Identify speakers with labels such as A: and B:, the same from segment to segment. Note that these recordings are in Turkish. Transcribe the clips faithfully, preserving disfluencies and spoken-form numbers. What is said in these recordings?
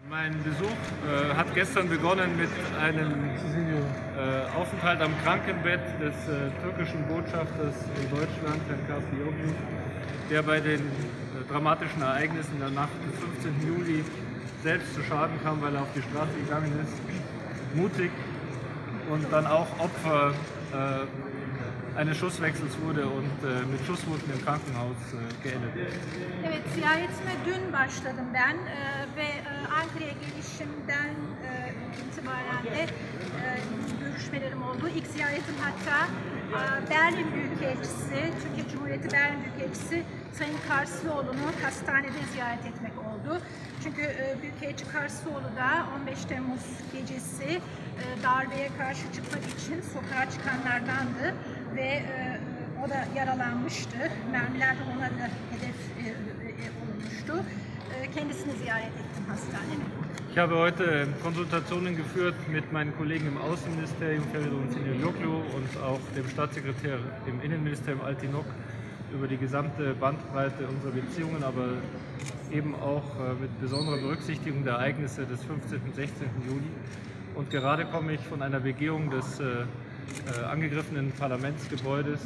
A: Mein Besuch äh, hat gestern begonnen mit einem äh, Aufenthalt am Krankenbett des äh, türkischen Botschafters in Deutschland, Herrn Kaflioglu, der bei den äh, dramatischen Ereignissen der Nacht des fünfzehnten Juli selbst zu Schaden kam, weil er auf die Straße gegangen ist, mutig und dann auch Opfer äh, eines Schusswechsels wurde und e, mit Schusswunden im Krankenhaus e, geendet ist.
B: Evet, ziyaretime dün başladım ben e, ve e, Ankara'ya gelişimden e, itibaren de e, görüşmelerim oldu. İlk ziyaretim hatta e, Berlin Büyükelçisi, Türkiye Cumhuriyeti Berlin Büyükelçisi Sayın Karslıoğlu'nu hastanede ziyaret etmek oldu. Çünkü e, Büyükelçi Karslıoğlu da on beş Temmuz gecesi e, darbeye karşı çıkmak için sokağa çıkanlardandı ve e, o da yaralanmıştı. Mermilerden ona da hedef e, e, olmuştu. E, kendisini ziyaret ettim hastanede.
A: Ich habe heute Konsultationen geführt mit meinen Kollegen im Außenministerium, Feridun Sinirlioglu, und auch dem Staatssekretär im Innenministerium Altinok über die gesamte Bandbreite unserer Beziehungen, aber eben auch mit besonderer Berücksichtigung der Ereignisse des fünfzehnten und sechzehnten Juli. Und gerade komme ich von einer Begehung des äh, angegriffenen Parlamentsgebäudes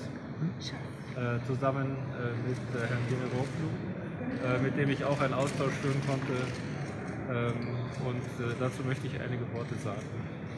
A: äh, zusammen äh, mit äh, Herrn Demiroglu, äh, mit dem ich auch einen Austausch führen konnte. Ähm, und äh, dazu möchte ich einige Worte sagen.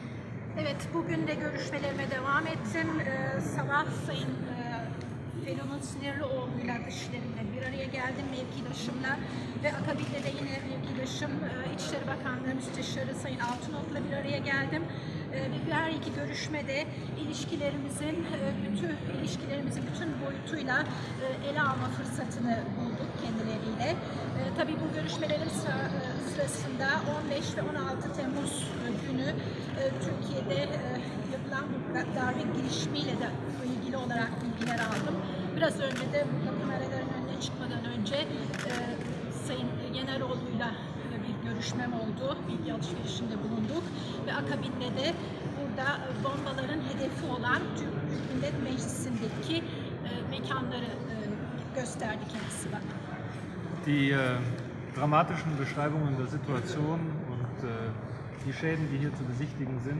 B: Evet, bugün de görüşmelerime devam ettim. Ee, sabah Sayın e, Feridun Sinirlioğlu'yla dışişlerimle bir araya geldim, mevkidaşımla ve akabinde de yine mevkidaşım e, İçişleri Bakanlığı Müsteşarı Sayın Altınok'la bir araya geldim. E, her iki görüşmede ilişkilerimizin e, bütün ilişkilerimizin bütün boyutuyla e, ele alma fırsatını bulduk kendileriyle. E, tabii bu görüşmelerin sırasında on beş ve on altı Temmuz günü e, Türkiye'de e, yapılan bu darbe girişimiyle de ilgili olarak bilgiler aldım. Biraz önce de burada kameraların önüne çıkmadan önce e, Sayın Yeneroğlu'yla bir görüşmem oldu, bilgi alışverişinde bulunduk ve akabinde de burada bombaların hedefi olan Türk Büyük Millet Meclisi'ndeki e, mekanları e, gösterdi kendisi bana.
A: Die äh, dramatischen Beschreibungen der Situation und äh, die Schäden, die hier zu besichtigen sind,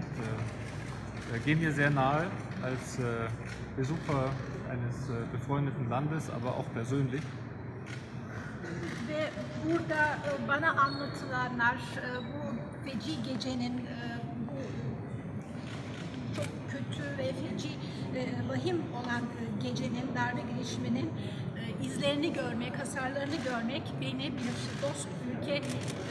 A: äh, gehen mir sehr nahe als äh, Besucher eines äh, befreundeten Landes, aber auch persönlich.
B: Ve burada bana anlatılanlar, bu feci gecenin, bu çok kötü ve feci, vahim olan gecenin, darbe girişiminin izlerini görmek, hasarlarını görmek beni bir dost ülke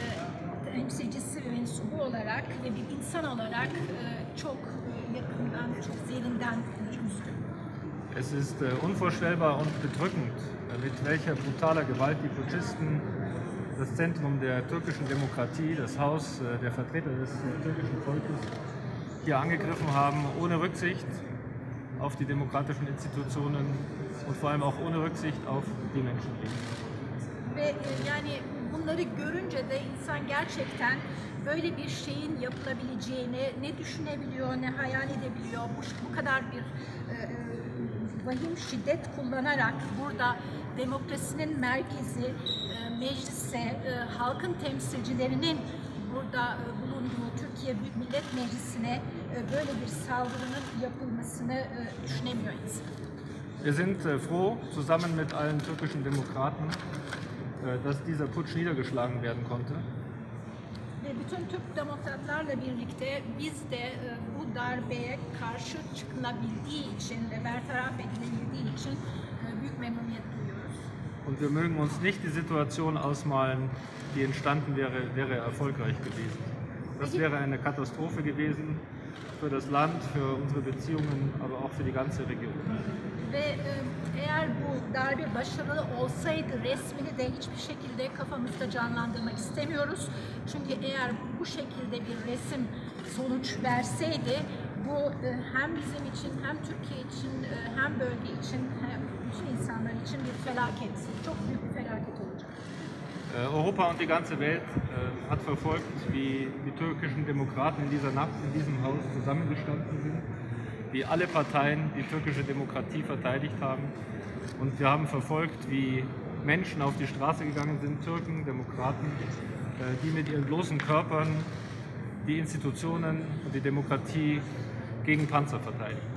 B: temsilcisi ve mensubu olarak ve bir insan olarak çok yakından, çok zerinden üzdü.
A: Es ist äh, unvorstellbar und bedrückend, äh, mit welcher brutaler Gewalt die Putschisten das Zentrum der türkischen Demokratie, das Haus äh, der Vertreter des äh, türkischen Volkes, hier angegriffen haben, ohne Rücksicht auf die demokratischen Institutionen und vor allem auch ohne Rücksicht auf die Menschenrechte.
B: Ve yani bunları görünce de insan gerçekten böyle bir şeyin yapılabileceğini ne düşünebiliyor, ne hayal edebiliyor. Bu, bu kadar bir e, vahim şiddet kullanarak burada demokrasinin merkezi, e, meclise, e, halkın temsilcilerinin burada e, bulunduğu Türkiye Büyük Millet Meclisi'ne e, böyle bir saldırının yapılmasını e, düşünemiyor insan.
A: Wir sind äh, froh, zusammen mit allen türkischen Demokraten, äh, dass dieser Putsch niedergeschlagen werden konnte.
B: Ve bütün Türk demokratlarla birlikte biz de e, bu darbeye karşı çıkılabildiği için ve bertaraf edilebildiği için e, büyük memnuniyet duyuyoruz.
A: Und wir mögen uns nicht die Situation ausmalen, die entstanden wäre, wäre erfolgreich gewesen. Das wäre eine Katastrophe gewesen für das Land, für unsere Beziehungen, aber auch für die ganze Region.
B: Ve e, eğer bu darbe başarılı olsaydı resmini de hiçbir şekilde kafamızda canlandırmak istemiyoruz. Çünkü eğer bu şekilde bir resim sonuç verseydi bu e, hem bizim için hem Türkiye için e, hem bölge için hem bütün insanlar için bir felaket, çok büyük bir felaket olacak.
A: Europa und die ganze Welt äh, hat verfolgt, wie die türkischen Demokraten in dieser Nacht in diesem Haus zusammengestanden sind, wie alle Parteien die türkische Demokratie verteidigt haben. Und wir haben verfolgt, wie Menschen auf die Straße gegangen sind, Türken, Demokraten, die mit ihren bloßen Körpern die Institutionen und die Demokratie gegen Panzer verteidigen.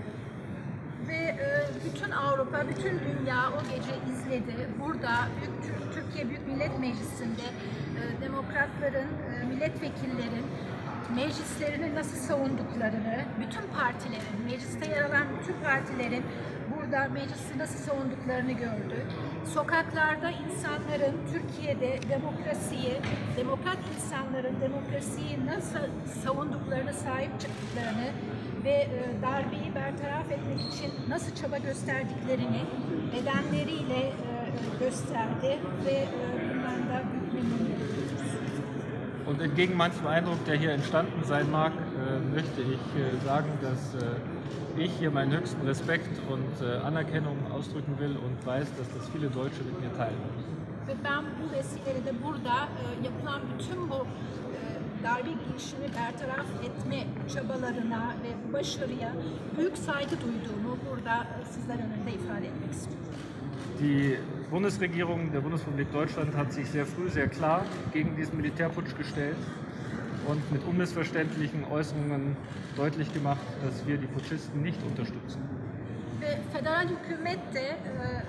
B: Ve e, bütün Avrupa, bütün dünya o gece izledi. Burada Büyük, Türkiye Büyük Millet Meclisi'nde e, demokratların, e, milletvekillerin meclislerini nasıl savunduklarını, bütün partilerin, mecliste yer alan bütün partilerin burada meclisi nasıl savunduklarını gördü. Sokaklarda insanların Türkiye'de demokrasiyi, demokrat insanların demokrasiyi nasıl savunduklarını, sahip çıktıklarını ve e, darbeyi bertaraf etmek için nasıl çaba gösterdiklerini bedenleriyle e, gösterdi ve e, bundan da büyük memnuniyet duyuyoruz.
A: Und entgegen manchem Eindruck, der hier entstanden sein mag, äh, möchte ich äh, sagen, dass äh, ich hier meinen höchsten Respekt und äh, Anerkennung ausdrücken will und weiß, dass das viele Deutsche mit mir teilen.
B: Ve ben bu vesileyle de burada e, yapılan bütün bu e, darbe girişimi bertaraf etme çabalarına ve bu başarıya büyük saygı duyduğumu burada e, sizler önünde ifade etmek istiyorum.
A: Die Bundesregierung der Bundesrepublik Deutschland hat sich sehr früh sehr klar gegen diesen Militärputsch gestellt und mit unmissverständlichen Äußerungen deutlich gemacht, dass wir die Putschisten nicht unterstützen.
B: Ve federal hükümet de e,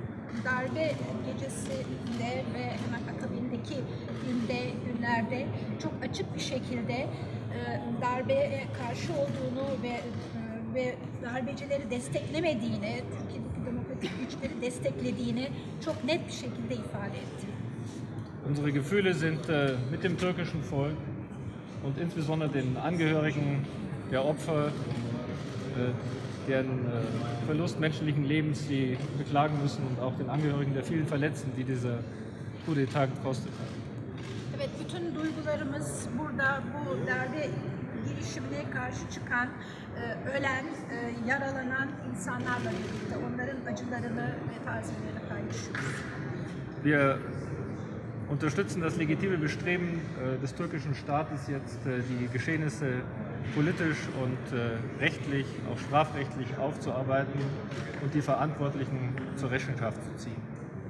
B: darbe gecesinde ve hemen akabindeki günde, günlerde çok açık bir şekilde e, darbeye karşı olduğunu ve e, ve darbecileri desteklemediğini, Türkiye'deki demokratik güçleri desteklediğini çok net bir şekilde ifade etti.
A: Unsere Gefühle sind äh, mit dem türkischen Volk und insbesondere den Angehörigen der Opfer, äh, deren äh, Verlust menschlichen Lebens sie beklagen müssen und auch den Angehörigen der vielen Verletzten, die dieser Coup d'État gekostet hat.
B: Evet, bütün duygularımız burada bu darbe girişimine karşı çıkan, e, ölen, e, yaralanan insanlarla birlikte onların acılarını ve taziyelerini paylaşıyoruz.
A: Wir unterstützen das legitime Bestreben äh, des türkischen Staates, jetzt äh, die Geschehnisse politisch und äh, rechtlich, auch strafrechtlich aufzuarbeiten und die Verantwortlichen zur Rechenschaft zu ziehen.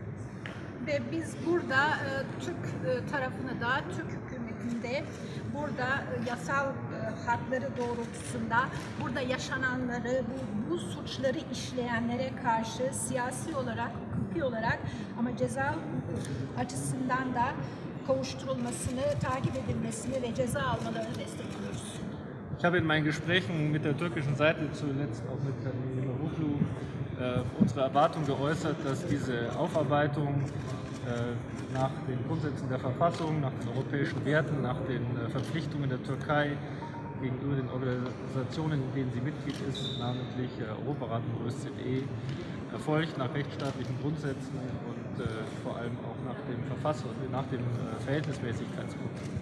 B: Ve biz burada e, Türk e, tarafını da, Türk hükümetinde burada e, yasal e, hakları doğrultusunda burada yaşananları, bu, bu suçları işleyenlere karşı siyasi olarak, hukuki olarak ama ceza hukuku açısından da kavuşturulmasını, takip edilmesini ve ceza almalarını destekliyoruz.
A: Ich habe in meinen Gesprächen mit der türkischen Seite, zuletzt auch mit Herrn Imamoglu, äh, unsere Erwartung geäußert, dass diese Aufarbeitung äh, nach den Grundsätzen der Verfassung, nach den europäischen Werten, nach den äh, Verpflichtungen der Türkei gegenüber den Organisationen, in denen sie Mitglied ist, namentlich äh, Europarat und O S Z E, erfolgt nach rechtsstaatlichen Grundsätzen und äh, vor allem auch nach dem Verfassung, nach dem äh, Verhältnismäßigkeitsprinzip.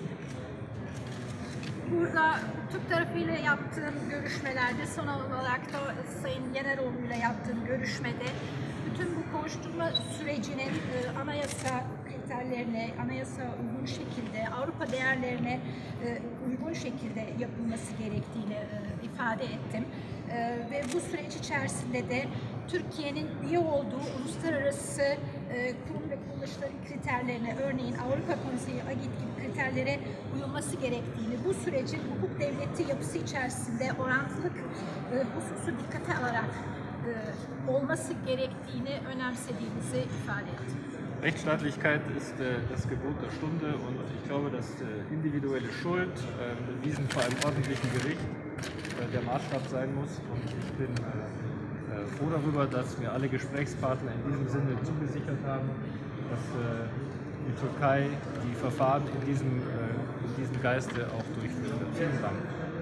B: Burada Türk tarafıyla yaptığım görüşmelerde, son olarak da Sayın Yeneroğlu ile yaptığım görüşmede bütün bu kovuşturma sürecinin e, anayasa kriterlerine, anayasa uygun şekilde, Avrupa değerlerine e, uygun şekilde yapılması gerektiğini e, ifade ettim. E, ve bu süreç içerisinde de Türkiye'nin üye olduğu uluslararası e, kurum ve kuruluşların kriterlerine, örneğin Avrupa Konseyi, AGİT gibi kriterlere uyulması gerektiğini, bu sürecin hukuk devleti yapısı içerisinde orantılık e, hususu dikkate alarak e, olması gerektiğini önemsediğimizi ifade ettim.
A: Rechtsstaatlichkeit ist äh, das Gebot der Stunde und ich glaube, dass äh, individuelle Schuld, äh, bewiesen vor einem ordentlichen Gericht, äh, der Maßstab sein muss. Und ich bin äh, äh, froh darüber, dass mir alle Gesprächspartner in diesem Sinne zugesichert haben, dass äh, die Türkei die Verfahren in diesem, äh, in diesem Geiste auch durchführen wird. Vielen Dank.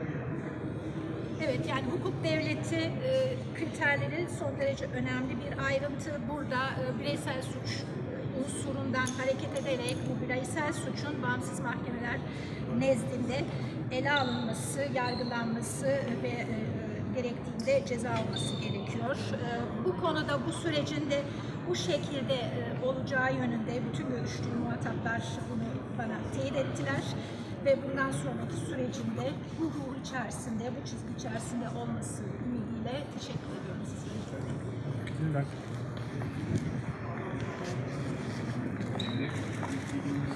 B: Evet, yani hukuk devleti e, kriterleri son derece önemli bir ayrıntı. Burada e, bireysel suç unsurundan hareket ederek bu bireysel suçun bağımsız mahkemeler nezdinde ele alınması, yargılanması ve e, gerektiğinde ceza alması gerekiyor. E, bu konuda bu sürecin de bu şekilde e, olacağı yönünde bütün görüştüğüm muhataplar bunu bana teyit ettiler. Ve bundan sonraki sürecinde bu ruh içerisinde, bu çizgi içerisinde olması ümidiyle teşekkür ediyorum sizlere.
A: Vielen Dank.